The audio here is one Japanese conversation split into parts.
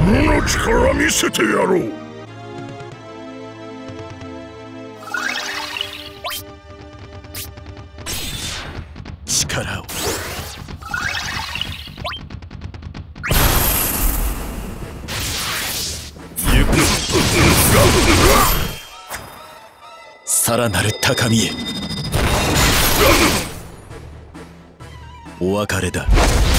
無の力見せてやろう。 力を行く。さらなる高みへ。お別れだ。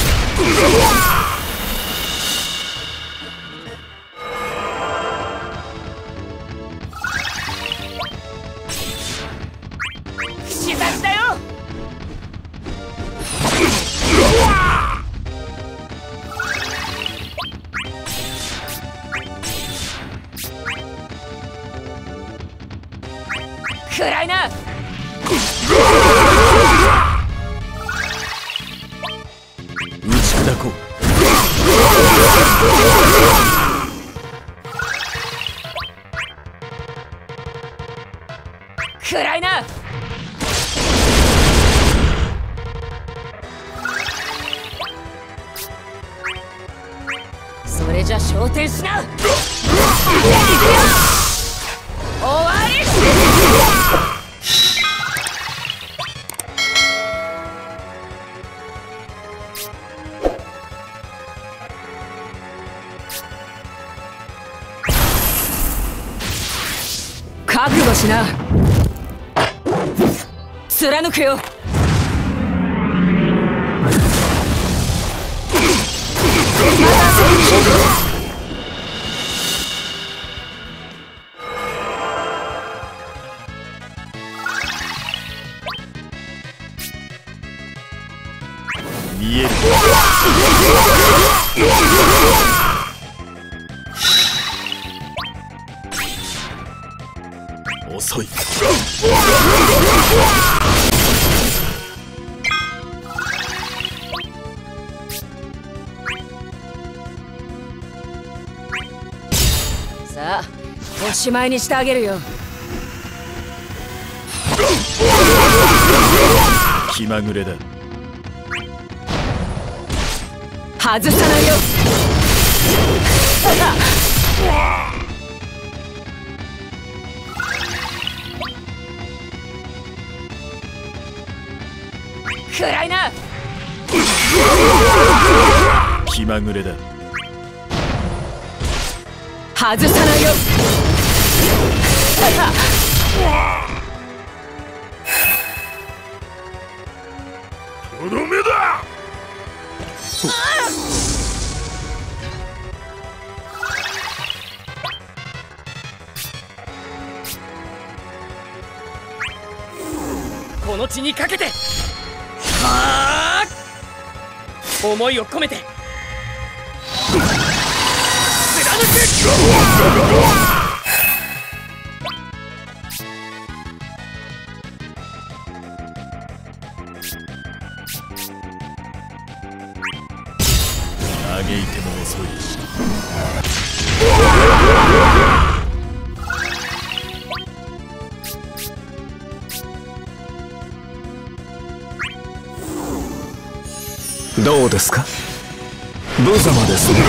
串刺しだよ。暗いな。 打ち砕こう。 暗いな。それじゃ昇天しな。終わり。覚悟しな。貫くよ。 見える。遅い。 さあ、おしまいにしてあげるよ。 気まぐれだ。 外さないよ。暗いな。 気まぐれだ。 外さないよ。 とどめだ。 この地にかけて。はあ。思いを込めて。貫け。 嘆いても遅い。 どうですか。無様ですね。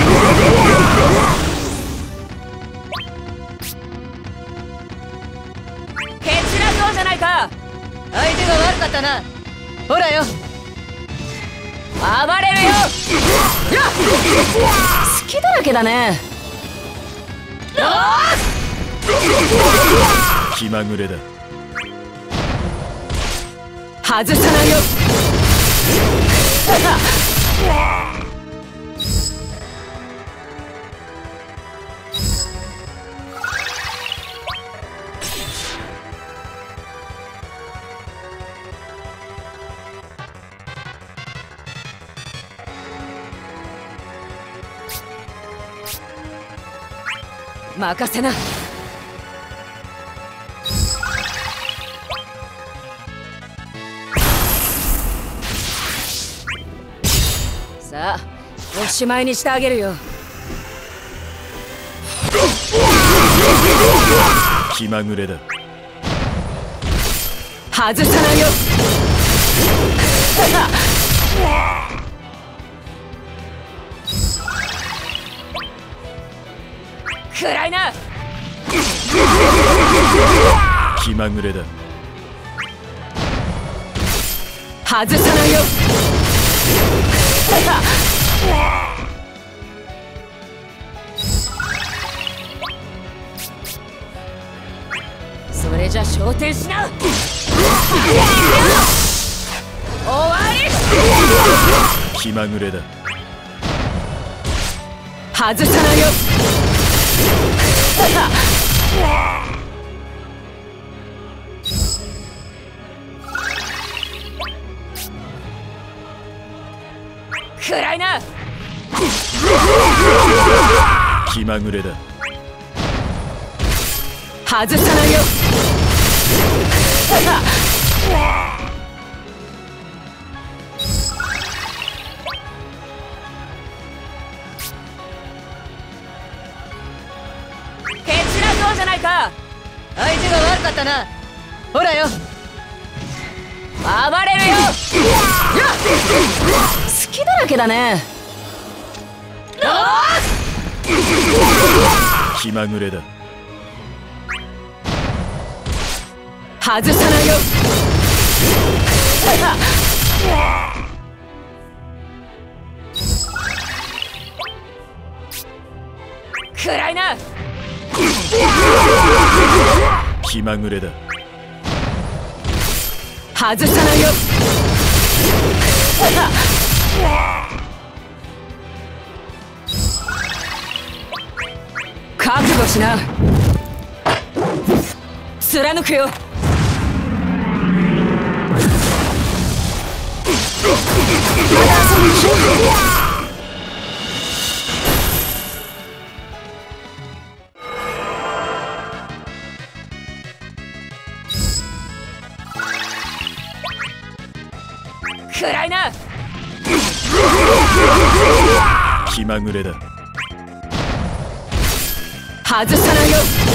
蹴散らそうじゃないか。相手が悪かったな。ほらよ。暴れるよ。好きだらけだね。 気まぐれだ。 外さないよ。任せな。さあ、おしまいにしてあげるよ。 気まぐれだ。 外さないよ。 暗いな。 気まぐれだ。 外さないよ。それじゃ昇天しな。終わり。 気まぐれだ。 外さないよ。暗いな。 気まぐれだ。 外さないよ。蹴散らそうじゃないか。相手が悪かったな。ほらよ、暴れるよ。好きだらけだね。 気まぐれだ。 外さないよ。暗いな。 気まぐれだ。 外さないよ。覚悟しな。貫くよ。暗いな。 気まぐれだ。 外さないよ。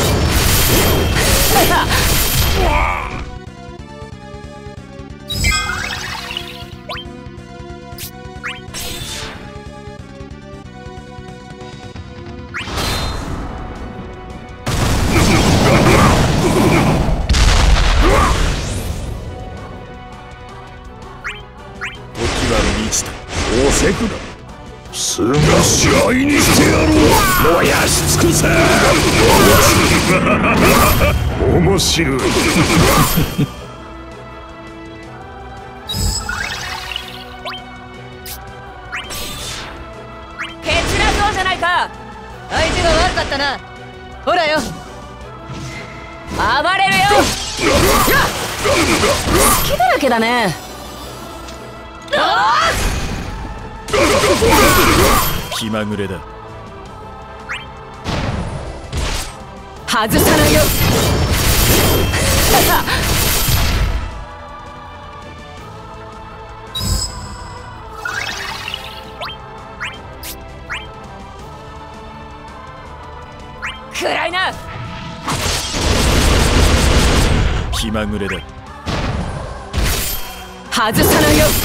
時は満ちた。 おせくだ。すぐ試合にしてやろう。燃やし尽くせ。面白い。 蹴散らそうじゃないか。相手が悪かったな。ほらよ、暴れるよ。好きだらけだね。 気まぐれだ。 外さないよ。暗いな。 気まぐれだ。 外さないよ。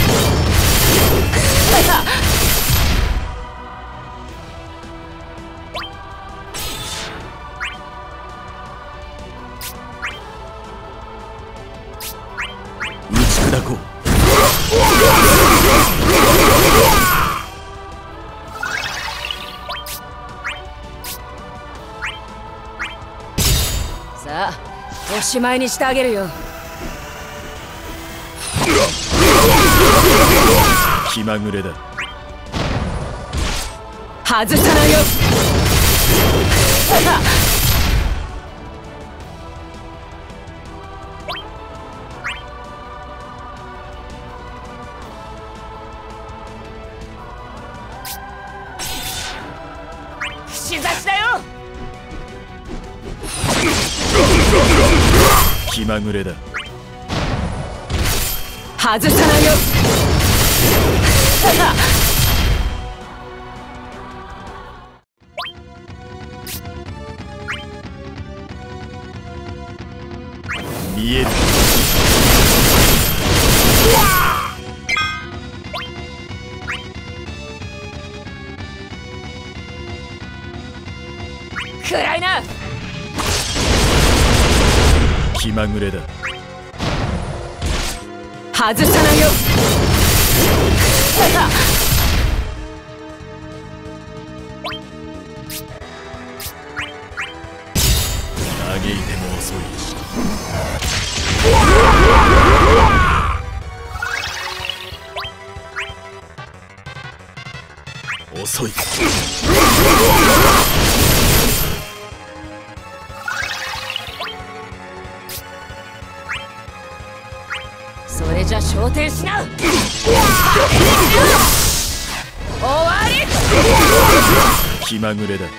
打ち砕こう。 さあ、おしまいにしてあげるよ。 気まぐれだ。 外さないよ。串刺しだよ。 気まぐれだ。 外さないよ。 見える。 暗いな。 気まぐれだ。 外さないよ。 嘆いても遅い。遅い。 それじゃ昇天しなう。終わり。 気まぐれだ。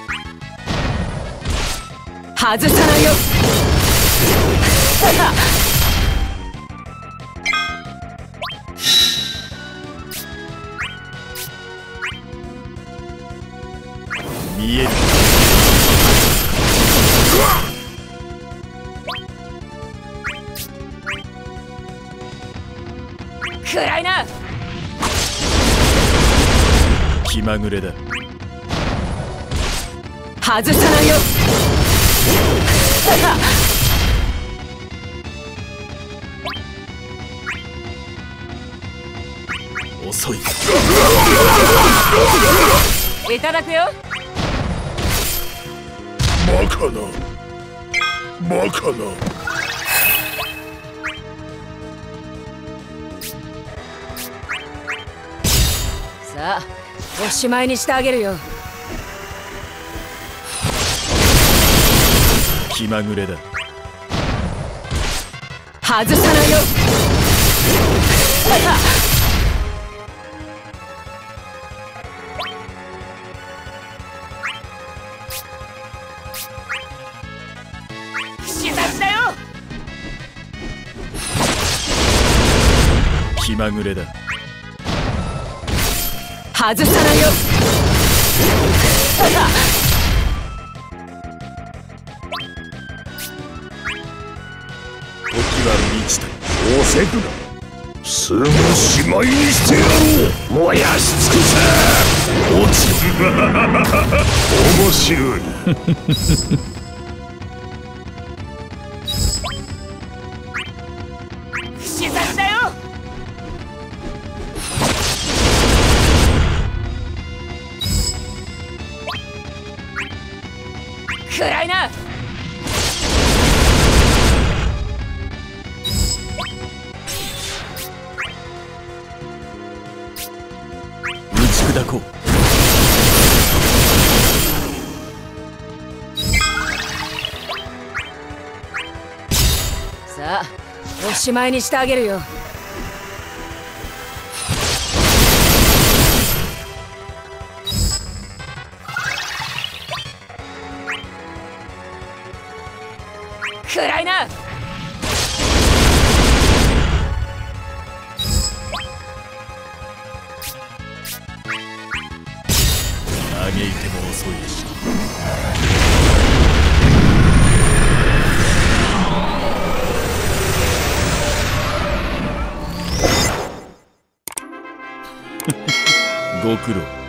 外さないよ。 見える。 暗いな。 気まぐれだ。 外さないよ。 遅い。 いただくよ。 バカなバカな。 さあおしまいにしてあげるよ。 気まぐれだ。 外さないよ。串刺しだよ。 気まぐれだ。 外さないよ。 時は満ちた。 押せくな。すぐしまいにしてやろう。燃やし尽くせ。落ち面白い。 串刺しだよ。暗いな。 打ち砕こう。 さあおしまいにしてあげるよ。暗いな。 嘆いても遅い。ご苦労。